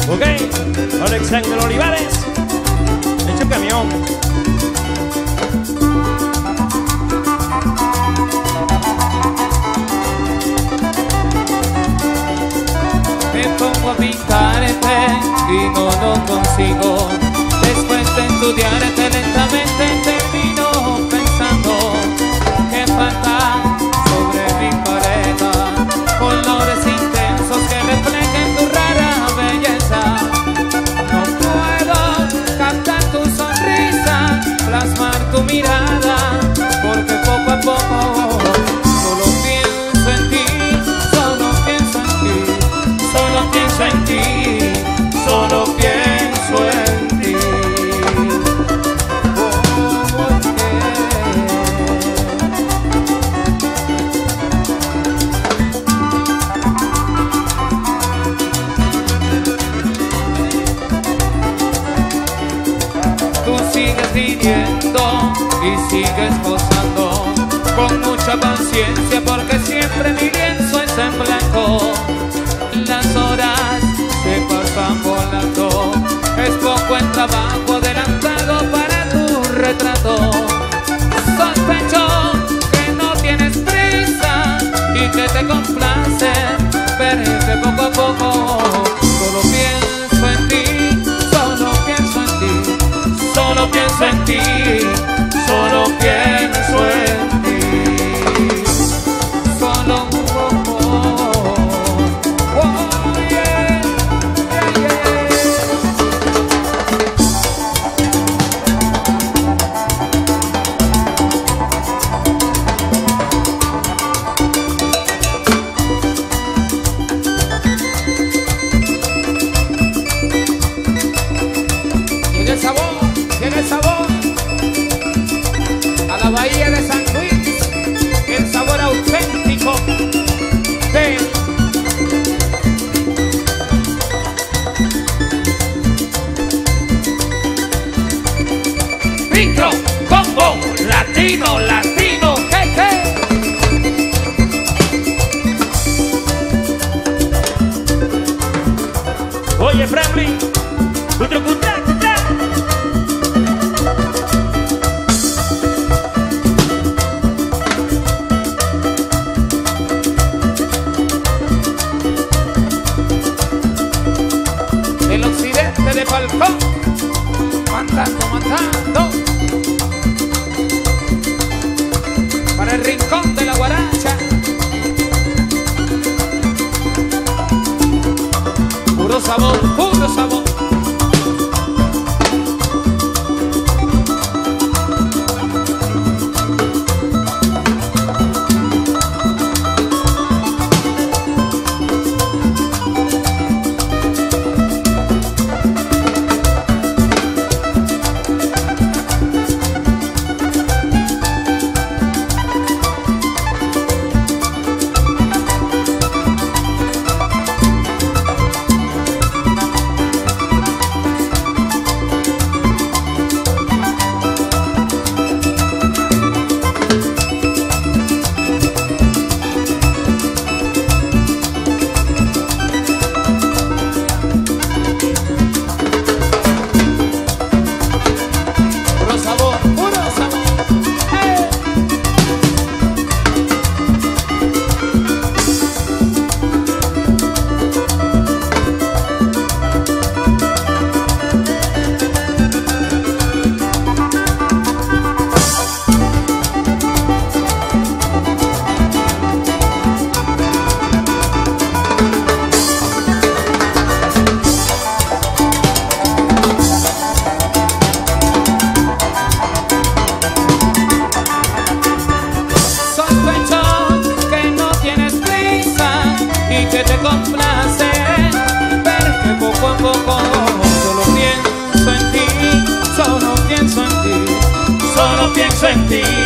Ok, Alexander Olivares, hecho camión. Me pongo a pintarte y no lo consigo. Después de estudiarte lentamente termino pensando que falta sobre mi pareja colores intensos que reflejen tu rara belleza. No puedo captar tu sonrisa, plasmar tu mirada, porque poco a poco solo pienso en ti, solo pienso en ti, solo pienso en ti, solo pienso en ti. Tú sigues viniendo y sigues posando con mucha paciencia, porque siempre mi lienzo es en blanco. Las horas se pasan volando, es poco el trabajo adelantado para tu retrato. Sospecho que no tienes prisa y que te complace ver que poco a poco solo pienso en ti, solo pienso en ti, solo pienso en ti, solo pienso en ti. Solo yeah, yeah, yeah. Llega el sabor a la bahía de San Luis, el sabor auténtico de Micro Combo Latino, latino, jeje. Oye, Franklin, otro contacto. Del occidente de Falcón, mandando, mandando para el rincón de la guaracha. Puro sabor, puro sabor. Que te complace ver que poco a poco solo pienso en ti, solo pienso en ti, solo pienso en ti.